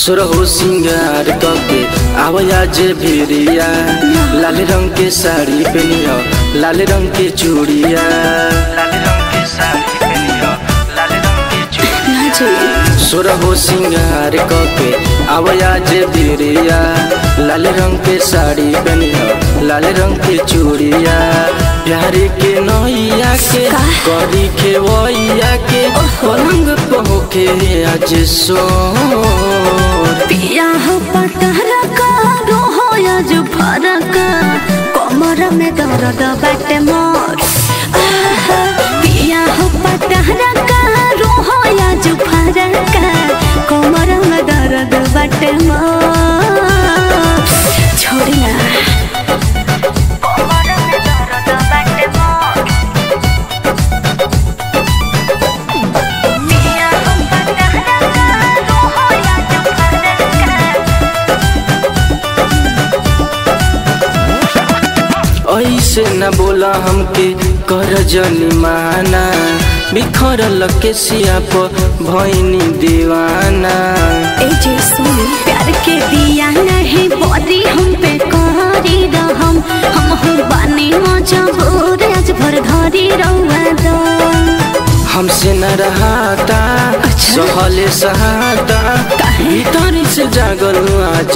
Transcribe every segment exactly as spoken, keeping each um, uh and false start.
सुरहो सिंगार कके आवया जे भिरिया लाल रंग के साड़ी पहनियो लाल रंग के चूड़िया लाल रंग के साड़ी पहनियो लाल रंग के चूड़िया सुरहो सिंगार कके आवया जे भिरिया लाल रंग के साड़ी पहनियो लाल रंग के चूड़िया प्यारे के नैया के करी के वैया के पलंग पहुके आज सोर पिया हो पटहरा का रोहो आज फरक कमर में दर्द बाटे मोर पिया हो पटहरा का रोहो आज फरक कमर में दर्द बाटे मोर छोड़ी ना ऐसे न बोला हमके कर जनिमाना बिखरल के सिया पर भैनी दीवाना ए जे सुनी प्यार के दिया नहीं बोरी हम पे करी रहम हम हो बानी मजबूर आज भर धरी रहुआ दो हमसे न रहाता सहले सहाता भीतर से जागल आज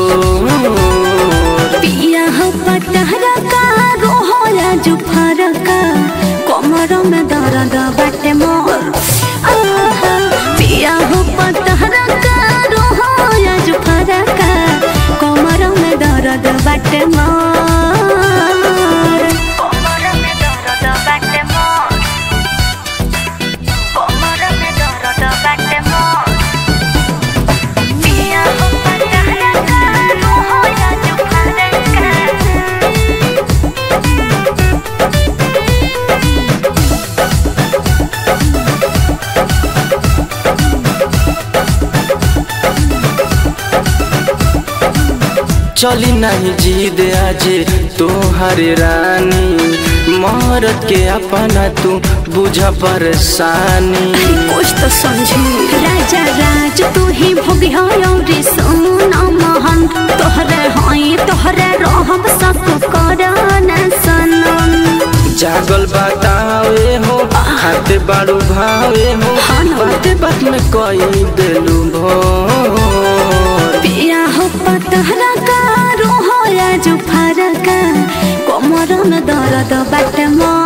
सोर पिया हो पटहरा का रोहो आज फरक कमर में दर्द बाटे मोर पिया हो पटहरा का रोहो आज फरक कमर में दर्द बाटे मोर कमर में दर्द बाटे मोर कमर में दर्द बाटे मोर पिया हो पटहरा का रोहो आज फरक चली नहीं जीद आजे तोहरे रानी मरद के अपना तू बुझा परेशानी कुछ तो समझी राजा राज तू ही भोगिया रे सोना महन तोहरे हाई तोहरे रहम सब करना सनम जागल बतावे हो खाते बाड़ू भावे हो बाते बात में कोई दिलू भोर पिया हो पतहरा का रोहो आज फरक कमर में दर्द बाटे मोर।